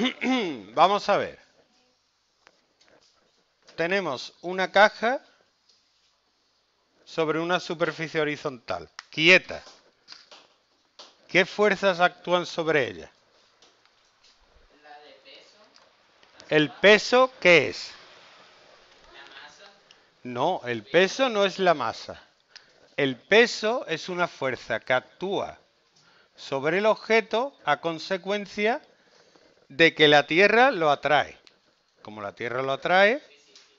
Vamos a ver. Tenemos una caja sobre una superficie horizontal, quieta. ¿Qué fuerzas actúan sobre ella? La de peso, ¿El peso qué es? la masa, No, el peso no es la masa. El peso es una fuerza que actúa sobre el objeto a consecuencia de que la Tierra lo atrae. Como la Tierra lo atrae, sí, sí, sí.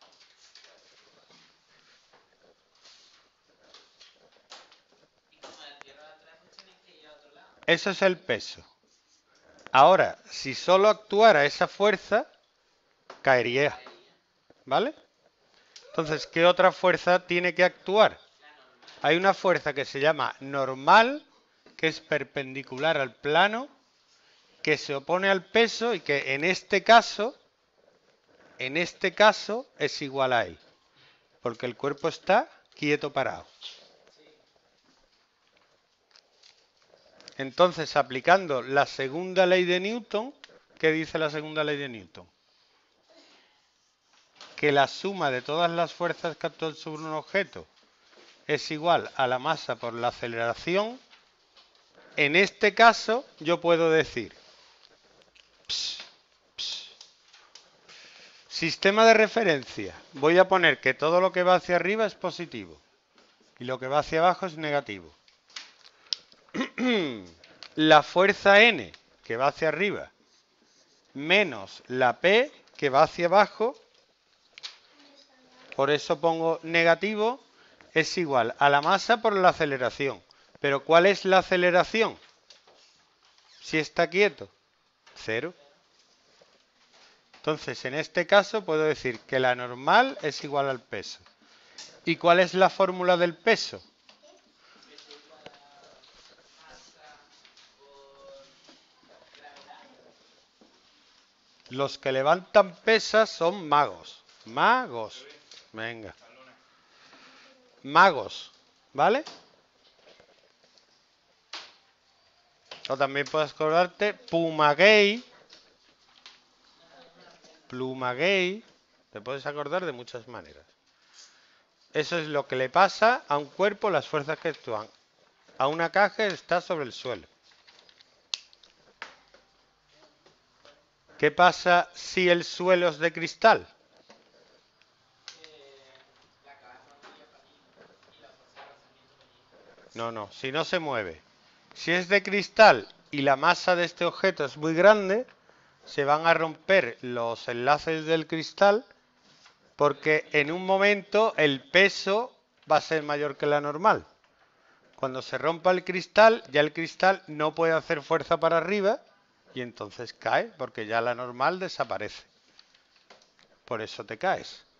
Y como la tierra va atrás, pues tienes que ir a otro lado. eso es el peso. Ahora, si solo actuara esa fuerza, caería, Caería. ¿vale? Entonces, ¿qué otra fuerza tiene que actuar? La normal. Hay una fuerza que se llama normal, que es perpendicular al plano, que se opone al peso y que en este caso es igual a él, porque el cuerpo está quieto parado. Sí. Entonces, aplicando la segunda ley de Newton, ¿qué dice la segunda ley de Newton? Que la suma de todas las fuerzas que actúan sobre un objeto es igual a la masa por la aceleración. En este caso, yo puedo decir, sistema de referencia, voy a poner que todo lo que va hacia arriba es positivo y lo que va hacia abajo es negativo. La fuerza N, que va hacia arriba, menos la P, que va hacia abajo, por eso pongo negativo, es igual a la masa por la aceleración. Pero ¿cuál es la aceleración? Si está quieto, cero. Entonces, en este caso puedo decir que la normal es igual al peso. ¿Y cuál es la fórmula del peso? Peso igual a masa por gravedad. Los que levantan pesas son magos. Magos. Venga. Magos. ¿Vale? O también puedes acordarte Pumagay. Plumagay. Te puedes acordar de muchas maneras. Eso es lo que le pasa a un cuerpo, las fuerzas que actúan. A una caja que está sobre el suelo. ¿Qué pasa si el suelo es de cristal? La caja no tira para arriba y la fuerza de arrastramiento para allí. No, no, si no se mueve. Si es de cristal y la masa de este objeto es muy grande, se van a romper los enlaces del cristal porque en un momento el peso va a ser mayor que la normal. Cuando se rompa el cristal, ya el cristal no puede hacer fuerza para arriba y entonces cae porque ya la normal desaparece. Por eso te caes.